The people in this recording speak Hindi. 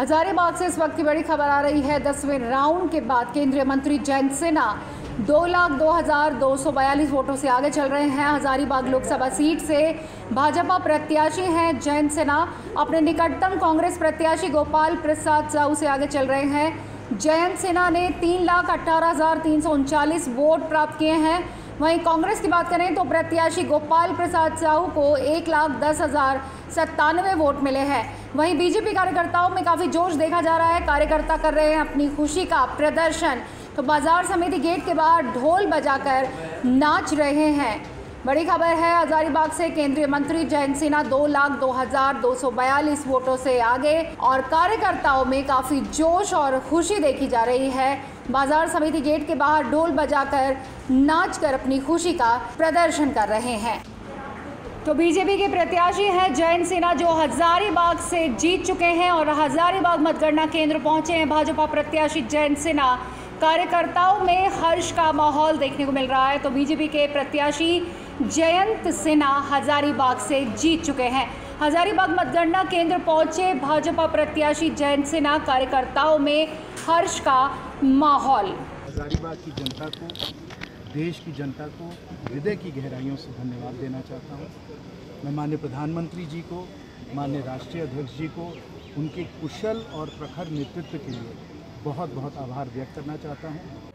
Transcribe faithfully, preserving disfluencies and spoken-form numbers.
हजारीबाग से इस वक्त की बड़ी खबर आ रही है। दसवें राउंड के बाद केंद्रीय मंत्री जयंत सिन्हा दो लाख दो हजार दो सौ बयालीस वोटों से आगे चल रहे हैं। हजारीबाग लोकसभा सीट से भाजपा प्रत्याशी हैं जयंत सिन्हा अपने निकटतम कांग्रेस प्रत्याशी गोपाल प्रसाद साहू से आगे चल रहे हैं। जयंत सिन्हा ने तीन लाख अट्ठारह हजार तीन सौ उनचालीस वोट प्राप्त किए हैं। वहीं कांग्रेस की बात करें तो प्रत्याशी गोपाल प्रसाद साहू को एक लाख दस हजार सत्तानवे वोट मिले हैं। वहीं बीजेपी कार्यकर्ताओं में काफ़ी जोश देखा जा रहा है। कार्यकर्ता कर रहे हैं अपनी खुशी का प्रदर्शन, तो बाजार समिति गेट के बाहर ढोल बजाकर नाच रहे हैं। बड़ी खबर है हजारीबाग से केंद्रीय मंत्री जयंत सिन्हा दो लाख दो हजार दो सौ बयालीस वोटों से आगे और कार्यकर्ताओं में काफ़ी जोश और खुशी देखी जा रही है। बाजार समिति गेट के बाहर ढोल बजाकर नाच कर अपनी खुशी का प्रदर्शन कर रहे हैं। तो बीजेपी के प्रत्याशी हैं जयंत सिन्हा जो हजारीबाग से जीत चुके हैं और हजारीबाग मतगणना केंद्र पहुंचे हैं भाजपा प्रत्याशी जयंत सिन्हा। कार्यकर्ताओं में हर्ष का माहौल देखने को मिल रहा है। तो बीजेपी के प्रत्याशी जयंत सिन्हा हजारीबाग से जीत चुके हैं। हजारीबाग मतगणना केंद्र पहुंचे भाजपा प्रत्याशी जयंत सिन्हा, कार्यकर्ताओं में हर्ष का माहौल। हजारीबाग की जनता को, देश की जनता को हृदय की गहराइयों से धन्यवाद देना चाहता हूँ। मैं माननीय प्रधानमंत्री जी को, माननीय राष्ट्रीय अध्यक्ष जी को उनके कुशल और प्रखर नेतृत्व के लिए बहुत बहुत आभार व्यक्त करना चाहता हूँ।